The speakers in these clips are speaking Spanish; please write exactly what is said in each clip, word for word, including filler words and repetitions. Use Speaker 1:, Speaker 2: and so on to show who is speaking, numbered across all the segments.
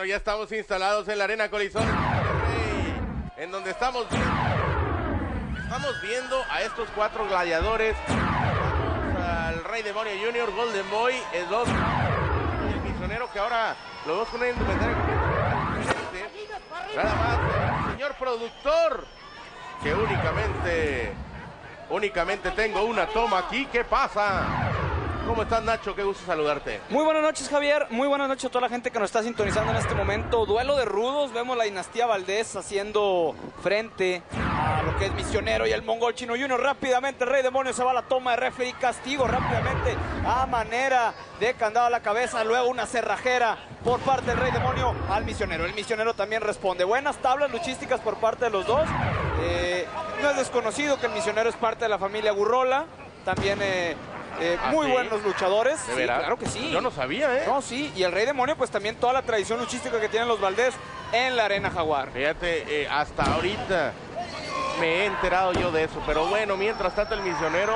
Speaker 1: Bueno, ya estamos instalados en la Arena Coliseo de Monterrey, en donde estamos viendo, estamos viendo a estos cuatro gladiadores. Vamos al Rey Demonio Junior, Golden Boy, el dos, y el misionero, que ahora lo vemos con una indumentaria completamente. Nada más, señor productor, que únicamente, únicamente tengo una toma aquí. ¿Qué pasa? ¿Cómo estás, Nacho? Qué gusto saludarte.
Speaker 2: Muy buenas noches, Javier. Muy buenas noches a toda la gente que nos está sintonizando en este momento. Duelo de rudos. Vemos la dinastía Valdés haciendo frente a lo que es Misionero y el Mongol Chino Junior. Rápidamente el Rey Demonio se va a la toma de referee. Castigo rápidamente a manera de candado a la cabeza. Luego una cerrajera por parte del Rey Demonio al Misionero. El Misionero también responde. Buenas tablas luchísticas por parte de los dos. Eh, no es desconocido que el Misionero es parte de la familia Gurrola. También... Eh, Eh,
Speaker 1: ¿Ah,
Speaker 2: muy
Speaker 1: sí?
Speaker 2: buenos luchadores.
Speaker 1: ¿De
Speaker 2: Sí,
Speaker 1: veras?
Speaker 2: claro que sí.
Speaker 1: Yo no sabía, ¿eh?
Speaker 2: No, sí. Y el Rey Demonio, pues también toda la tradición luchística que tienen los Valdés en la Arena Jaguar.
Speaker 1: Fíjate, eh, hasta ahorita me he enterado yo de eso. Pero bueno, mientras tanto el Misionero,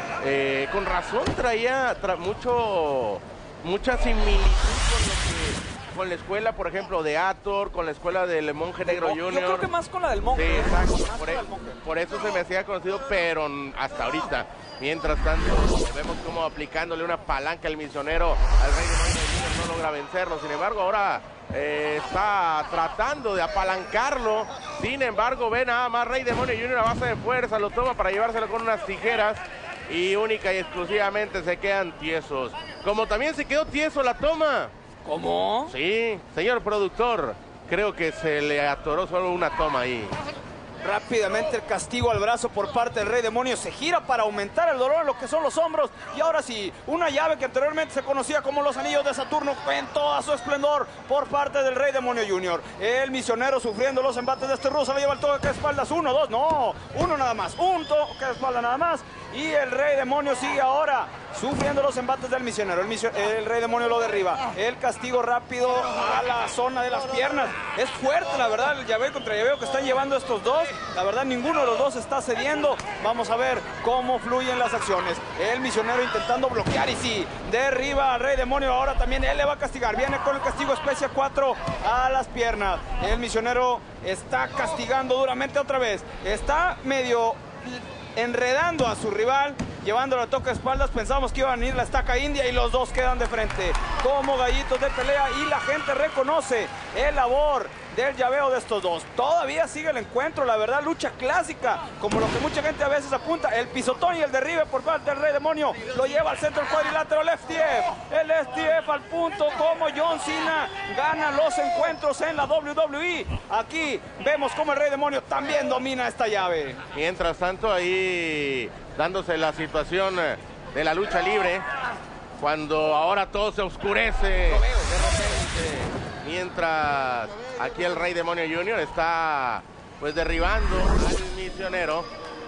Speaker 1: eh, con razón traía tra mucho, mucha similitud con lo que... con la escuela, por ejemplo, de Ator, con la escuela del Monje Negro
Speaker 2: Yo
Speaker 1: Junior.
Speaker 2: creo que más con la del Monje.
Speaker 1: Sí, exacto.
Speaker 2: Más
Speaker 1: Por,
Speaker 2: con
Speaker 1: e
Speaker 2: la del Monje.
Speaker 1: por eso se me hacía conocido, pero hasta ahorita. Mientras tanto, vemos como aplicándole una palanca al Misionero al Rey Demonio Junior, no logra vencerlo. Sin embargo, ahora eh, está tratando de apalancarlo. Sin embargo, ve nada más Rey Demonio Junior a base de fuerza, lo toma para llevárselo con unas tijeras. Y única y exclusivamente se quedan tiesos. Como también se quedó tieso la toma.
Speaker 2: ¿Cómo?
Speaker 1: Sí, señor productor, creo que se le atoró solo una toma ahí.
Speaker 2: Rápidamente el castigo al brazo por parte del Rey Demonio. Se gira para aumentar el dolor en lo que son los hombros. Y ahora sí, una llave que anteriormente se conocía como los anillos de Saturno en toda su esplendor por parte del Rey Demonio Junior. El Misionero sufriendo los embates de este ruso. Le lleva el toque de espaldas. Uno, dos, no. Uno nada más. Un toque de espalda nada más. Y el Rey Demonio sigue ahora sufriendo los embates del Misionero. El, misio, el Rey Demonio lo derriba. El castigo rápido a la zona de las piernas. Es fuerte, la verdad, el llaveo contra llaveo que están llevando estos dos. La verdad, ninguno de los dos está cediendo. Vamos a ver cómo fluyen las acciones. El Misionero intentando bloquear y sí, derriba al Rey Demonio. Ahora también él le va a castigar. Viene con el castigo especia cuatro a las piernas. El Misionero está castigando duramente otra vez. Está medio enredando a su rival, llevándolo a toque de espaldas. Pensábamos que iba a venir la estaca india y los dos quedan de frente como gallitos de pelea, y la gente reconoce el labor del llaveo de estos dos. Todavía sigue el encuentro, la verdad, lucha clásica, como lo que mucha gente a veces apunta. El pisotón y el derribe por parte del Rey Demonio lo lleva al centro del cuadrilátero, el F T F, el F T F al punto, como John Cena gana los encuentros en la W W E. Aquí vemos como el Rey Demonio también domina esta llave.
Speaker 1: Mientras tanto, ahí dándose la situación de la lucha libre, cuando ahora todo se oscurece de repente, mientras aquí el Rey Demonio Junior está pues derribando al Misionero.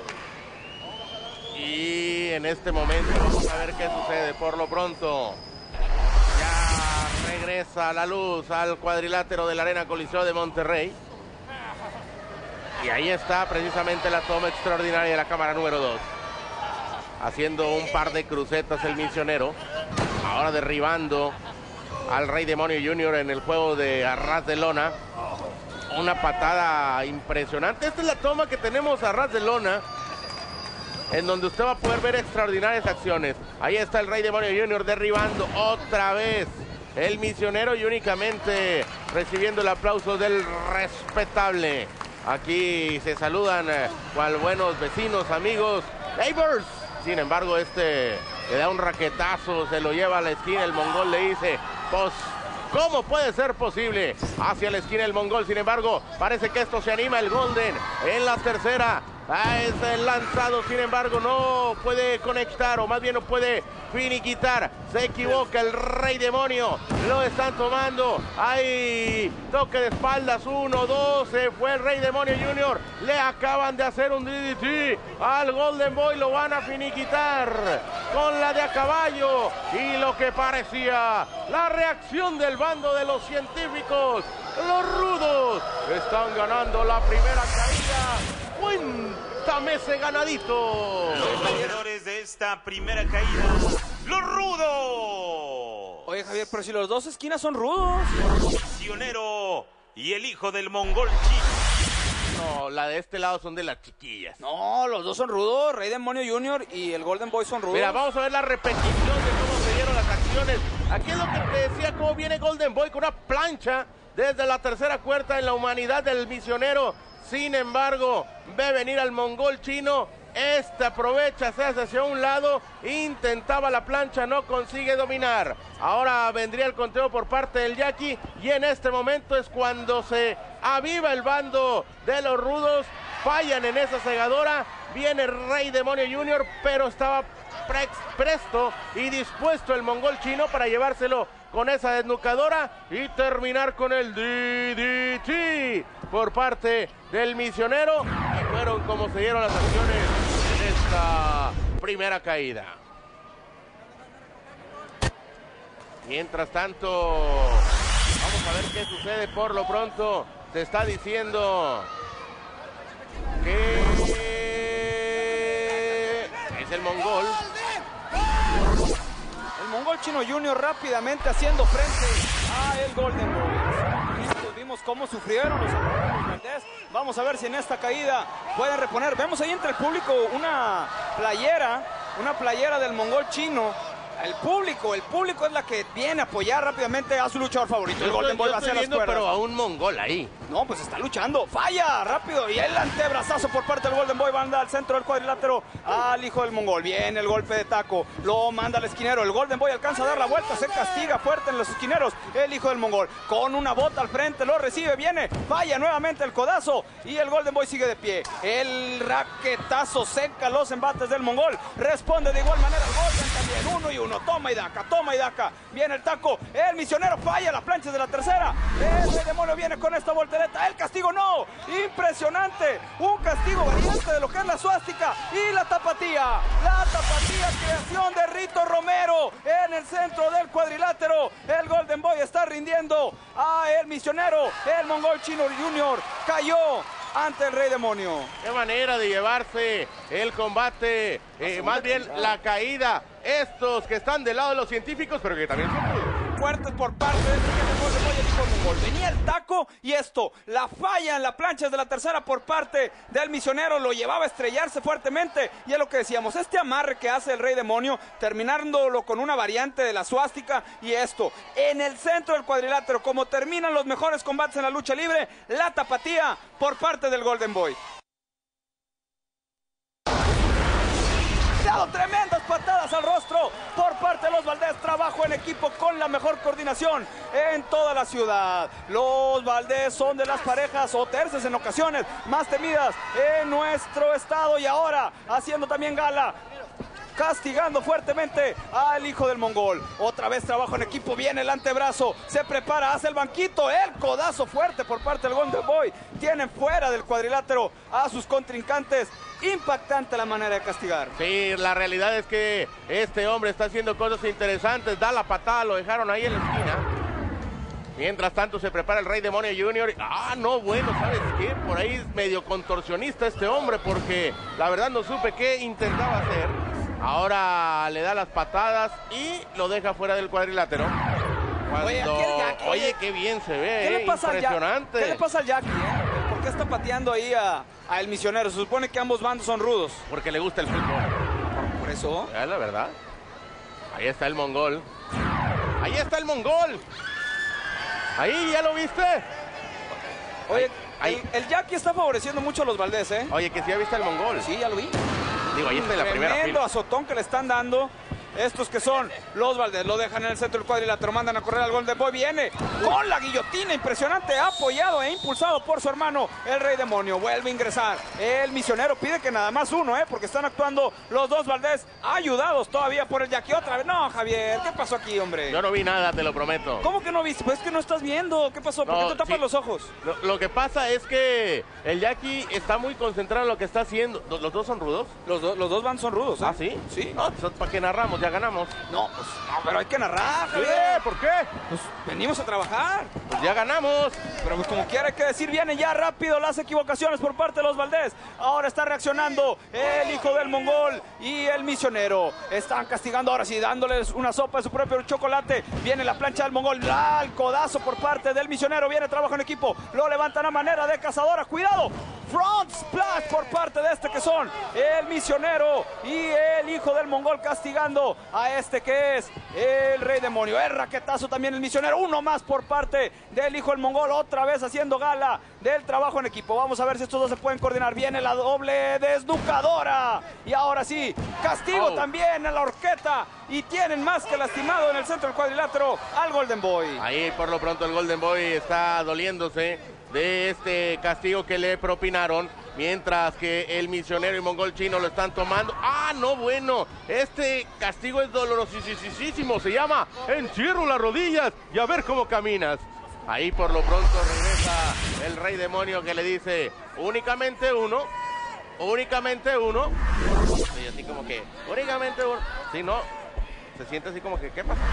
Speaker 1: Y en este momento vamos a ver qué sucede. Por lo pronto ya regresa la luz al cuadrilátero de la Arena Coliseo de Monterrey. Y ahí está precisamente la toma extraordinaria de la cámara número dos. Haciendo un par de crucetas el Misionero. Ahora derribando al Rey Demonio Junior en el juego de a ras de lona. Una patada impresionante. Esta es la toma que tenemos a ras de lona, en donde usted va a poder ver extraordinarias acciones. Ahí está el Rey Demonio Junior derribando otra vez el Misionero y únicamente recibiendo el aplauso del respetable. Aquí se saludan eh, cual buenos vecinos, amigos, neighbors. Sin embargo, este le da un raquetazo, se lo lleva a la esquina. El Mongol le dice, pues, ¿cómo puede ser posible? Hacia la esquina el Mongol. Sin embargo, parece que esto se anima el Golden en la tercera. Ah, es el lanzado, sin embargo, no puede conectar, o más bien no puede finiquitar. Se equivoca el Rey Demonio. Lo están tomando. Hay toque de espaldas. Uno, dos. Se fue el Rey Demonio Junior. Le acaban de hacer un D D T al Golden Boy. Lo van a finiquitar con la de a caballo. Y lo que parecía la reacción del bando de los científicos. Los rudos están ganando la primera caída. Cuéntame ese ganadito.
Speaker 3: Los vencedores de esta primera caída, los rudos.
Speaker 2: Oye, Javier, pero si los dos esquinas son rudos.
Speaker 3: Misionero y el hijo del mongol chino.
Speaker 1: No, la de este lado son de las chiquillas.
Speaker 2: No, los dos son rudos. Rey Demonio junior y el Golden Boy son rudos.
Speaker 1: Mira, vamos a ver la repetición de cómo se dieron las acciones. Aquí es lo que te decía, cómo viene Golden Boy con una plancha desde la tercera cuerda en la humanidad del misionero. Sin embargo, ve venir al mongol chino. Este aprovecha, se hace hacia un lado, intentaba la plancha, no consigue dominar. Ahora vendría el conteo por parte del Jackie y en este momento es cuando se aviva el bando de los rudos. Fallan en esa segadora, viene Rey Demonio junior, pero estaba pre presto y dispuesto el mongol chino para llevárselo con esa desnucadora y terminar con el D D T por parte del misionero. Y fueron como se dieron las acciones en esta primera caída. Mientras tanto, vamos a ver qué sucede. Por lo pronto se está diciendo que es el mongol.
Speaker 2: El mongol chino junior rápidamente haciendo frente a el Golden Boy. Vimos cómo sufrieron los Valdés. Vamos a ver si en esta caída pueden reponer. Vemos ahí entre el público una playera, una playera del mongol chino. El público, el público es la que viene a apoyar rápidamente a su luchador favorito. El Golden Boy va hacia las cuerdas.
Speaker 1: Pero a un mongol ahí.
Speaker 2: No, pues está luchando. Falla rápido. Y el antebrazazo por parte del Golden Boy manda al centro del cuadrilátero al hijo del mongol. Viene el golpe de taco. Lo manda al esquinero. El Golden Boy alcanza a dar la vuelta. Se castiga fuerte en los esquineros. El hijo del mongol con una bota al frente. Lo recibe. Viene. Falla nuevamente el codazo. Y el Golden Boy sigue de pie. El raquetazo seca los embates del mongol. Responde de igual manera el Golden también. Uno y uno. Toma y daca. Toma y daca. Viene el taco. El misionero falla las planchas de la tercera. El Rey Demonio viene con esta voltereta. El castigo no. Impresionante. Un castigo variante de lo que es la suástica y la tapatía. La tapatía, creación de Rito Romero en el centro del cuadrilátero. El Golden Boy está rindiendo a el misionero. El mongol chino junior cayó ante el Rey Demonio.
Speaker 1: Qué manera de llevarse el combate, eh, más bien la caída. Estos que están del lado de los científicos, pero que también son
Speaker 2: fuertes por parte de este Golden Boy, el hijo del mongol. Venía el taco y esto, la falla en la plancha de la tercera por parte del misionero, lo llevaba a estrellarse fuertemente. Y es lo que decíamos, este amarre que hace el Rey Demonio, terminándolo con una variante de la suástica. Y esto, en el centro del cuadrilátero, como terminan los mejores combates en la lucha libre, la tapatía por parte del Golden Boy. Tremendas patadas al rostro por parte de los Valdés. Trabajo en equipo con la mejor coordinación en toda la ciudad. Los Valdés son de las parejas o tercias en ocasiones más temidas en nuestro estado, y ahora haciendo también gala, castigando fuertemente al hijo del mongol. Otra vez trabajo en equipo, viene el antebrazo, se prepara, hace el banquito, el codazo fuerte por parte del Golden Boy. Tienen fuera del cuadrilátero a sus contrincantes. Impactante la manera de castigar.
Speaker 1: Sí, la realidad es que este hombre está haciendo cosas interesantes. Da la patada, lo dejaron ahí en la esquina. Mientras tanto se prepara el Rey Demonio junior Ah, no, bueno, ¿sabes qué? Por ahí es medio contorsionista este hombre, porque la verdad no supe qué intentaba hacer. Ahora le da las patadas y lo deja fuera del cuadrilátero. Cuando...
Speaker 2: Oye, aquí el Jackie,
Speaker 1: Oye, qué bien se ve,
Speaker 2: ¿qué
Speaker 1: eh?
Speaker 2: le pasa
Speaker 1: Impresionante.
Speaker 2: Al ¿Qué le pasa al Jackie, eh? ¿Por qué está pateando ahí a, a el misionero? Se supone que ambos bandos son rudos.
Speaker 1: Porque le gusta el fútbol.
Speaker 2: ¿Por, por eso?
Speaker 1: Es la verdad. Ahí está el mongol. Ahí está el mongol. Ahí, ¿ya lo viste?
Speaker 2: Oye,
Speaker 1: ahí, ahí.
Speaker 2: El, el Jackie está favoreciendo mucho a los Valdés, ¿eh?
Speaker 1: Oye, que si ya viste el mongol.
Speaker 2: Sí, ya lo vi.
Speaker 1: Digo, ahí está en la primera fila.
Speaker 2: Tremendo azotón que le están dando estos que son los Valdés. Lo dejan en el centro del cuadrilátero, mandan a correr al Golden Boy. Viene con la guillotina, impresionante, apoyado e impulsado por su hermano, el Rey Demonio. Vuelve a ingresar. El misionero pide que nada más uno, ¿eh? Porque están actuando los dos Valdés, ayudados todavía por el Jackie. Otra vez. No, Javier, ¿qué pasó aquí, hombre?
Speaker 1: Yo no vi nada, te lo prometo.
Speaker 2: ¿Cómo que no viste? Pues es que no estás viendo. ¿Qué pasó? ¿Por
Speaker 1: no,
Speaker 2: qué te tapas
Speaker 1: sí.
Speaker 2: los ojos?
Speaker 1: Lo, lo que pasa es que el Jackie está muy concentrado en lo que está haciendo. ¿Los, los dos son rudos?
Speaker 2: Los, do, los dos van son rudos, ¿eh?
Speaker 1: ¿Ah, sí?
Speaker 2: Sí.
Speaker 1: No, pues, ¿para qué narramos? ya ganamos.
Speaker 2: No, pues no, pero hay que narrar.
Speaker 1: ¿Sí? ¿Por qué?
Speaker 2: Pues venimos a trabajar.
Speaker 1: Pues ya ganamos.
Speaker 2: Pero pues como quiera hay que decir, vienen ya rápido las equivocaciones por parte de los Valdés. Ahora está reaccionando el hijo del mongol y el misionero. Están castigando ahora sí, dándoles una sopa de su propio chocolate. Viene la plancha del mongol, ah, el codazo por parte del misionero. Viene trabajo en equipo, lo levantan a manera de cazadora. ¡Cuidado! Front splash por parte de este que son el misionero y el hijo del mongol, castigando a este que es el rey demonio. El raquetazo también el misionero, uno más por parte del hijo del mongol, otra vez haciendo gala del trabajo en equipo. Vamos a ver si estos dos se pueden coordinar. Viene la doble desnucadora y ahora sí, castigo oh. también a la horqueta, y tienen más que lastimado en el centro del cuadrilátero al Golden Boy.
Speaker 1: Ahí por lo pronto el Golden Boy está doliéndose de este castigo que le propinaron, mientras que el misionero y mongol chino lo están tomando. ¡Ah, no, bueno! Este castigo es dolorosísimo, se llama encierro las rodillas y a ver cómo caminas. Ahí por lo pronto regresa el rey demonio, que le dice únicamente uno, únicamente uno. Y así como que, únicamente uno. Si no, se siente así como que, ¿qué pasa?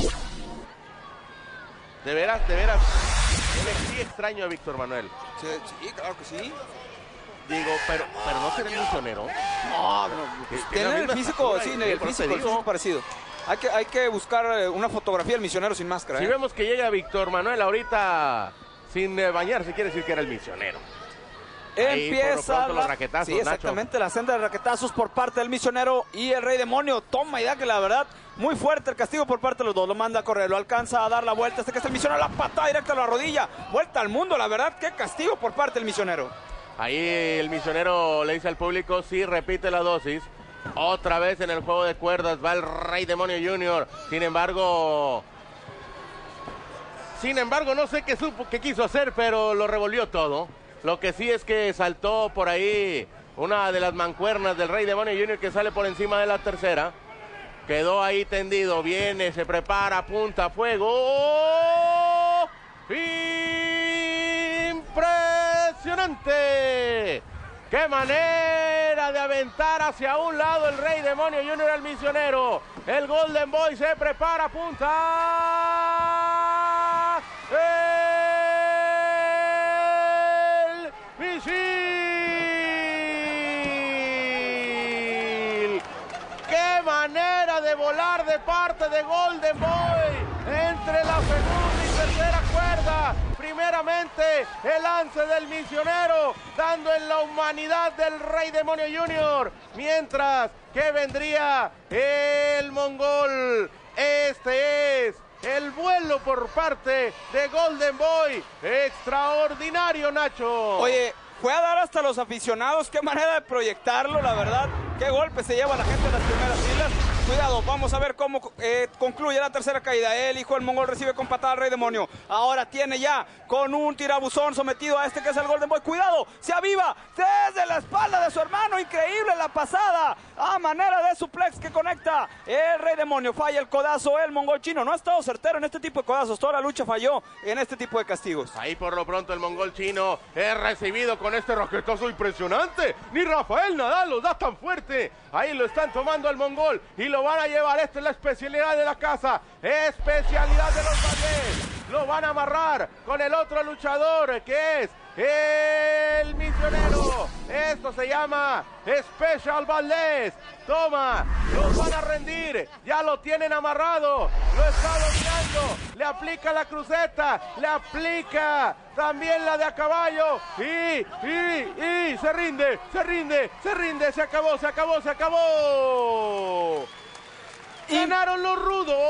Speaker 1: De veras, de veras. Sí extraño a Víctor Manuel.
Speaker 2: Sí, sí, claro que sí.
Speaker 1: Digo, pero, pero no será el misionero.
Speaker 2: No, no. Tiene el físico, sí, el físico, el físico parecido. Hay que, hay que buscar una fotografía del misionero sin máscara.
Speaker 1: Si
Speaker 2: ¿eh?
Speaker 1: vemos que llega Víctor Manuel ahorita sin eh, bañarse, quiere decir que era el misionero.
Speaker 2: Empieza
Speaker 1: la... los raquetazos,
Speaker 2: sí, exactamente,
Speaker 1: Nacho.
Speaker 2: La senda de raquetazos por parte del misionero y el rey demonio. Toma idea que la verdad, muy fuerte el castigo por parte de los dos. Lo manda a correr, lo alcanza a dar la vuelta. Este que es el misionero, la patada directa a la rodilla. Vuelta al mundo, la verdad, qué castigo por parte del misionero.
Speaker 1: Ahí el misionero le dice al público, sí, repite la dosis. Otra vez en el juego de cuerdas va el rey demonio junior. Sin embargo... Sin embargo, no sé qué supo, qué quiso hacer, pero lo revolvió todo. Lo que sí es que saltó por ahí una de las mancuernas del rey demonio junior, que sale por encima de la tercera. Quedó ahí tendido, viene, se prepara, apunta a fuego. ¡Oh! ¡Impresionante! ¡Qué manera de aventar hacia un lado el rey demonio junior al misionero! El Golden Boy se prepara, apunta. ¡El misil! ¡Qué manera de volar de parte de Golden Boy! Entre la segunda y tercera cuerda. Primeramente el lance del misionero, dando en la humanidad del rey demonio junior, mientras que vendría el mongol. Este es el vuelo por parte de Golden Boy. Extraordinario, Nacho.
Speaker 2: Oye, fue a dar hasta los aficionados. Qué manera de proyectarlo, la verdad. Qué golpe se lleva la gente en las primeras filas. Cuidado, vamos a ver cómo eh, concluye la tercera caída. El hijo del mongol recibe con patada al rey demonio. Ahora tiene ya con un tirabuzón sometido a este que es el Golden Boy. Cuidado, se aviva desde la espalda de su hermano. Increíble la pasada a manera de suplex que conecta el rey demonio. Falla el codazo el mongol chino. No ha estado certero en este tipo de codazos. Toda la lucha falló en este tipo de castigos.
Speaker 1: Ahí por lo pronto el mongol chino es recibido con este raquetazo impresionante. Ni Rafael Nadal lo da tan fuerte. Ahí lo están tomando al mongol y lo van a llevar. Esta es la especialidad de la casa, especialidad de los Valdés. Lo van a amarrar con el otro luchador, que es el misionero. Esto se llama Special Valdés. Toma, los van a rendir. Ya lo tienen amarrado. Lo está dominando. Le aplica la cruceta. Le aplica también la de a caballo. Y, y, y se rinde, se rinde, se rinde. Se acabó, se acabó, se acabó. Ganaron los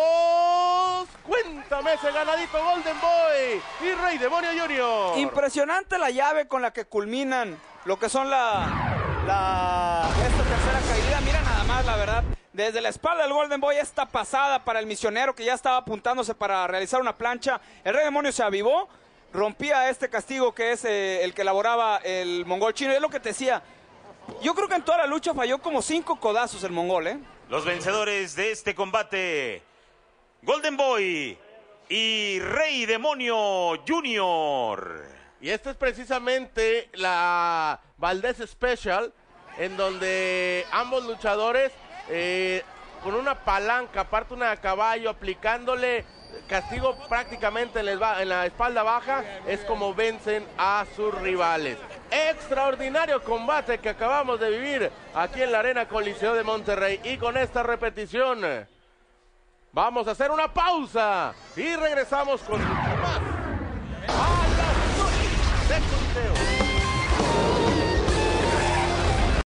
Speaker 1: rudos. Cuéntame ese ganadito Golden Boy y Rey Demonio junior.
Speaker 2: Impresionante la llave con la que culminan lo que son la, la esta tercera caída. Mira nada más, la verdad. Desde la espalda del Golden Boy, esta pasada para el misionero que ya estaba apuntándose para realizar una plancha. El Rey Demonio se avivó, rompía este castigo que es eh, el que elaboraba el mongol chino. Es lo que te decía. Yo creo que en toda la lucha falló como cinco codazos el mongol, ¿eh?
Speaker 3: Los vencedores de este combate, Golden Boy y Rey Demonio junior.
Speaker 1: Y esta es precisamente la Valdés Special, en donde ambos luchadores eh, con una palanca, aparte una de caballo, aplicándole castigo prácticamente en la, en la espalda baja, es como vencen a sus rivales. Extraordinario combate que acabamos de vivir aquí en la Arena Coliseo de Monterrey. Y con esta repetición vamos a hacer una pausa y regresamos con mucho más. ¡A las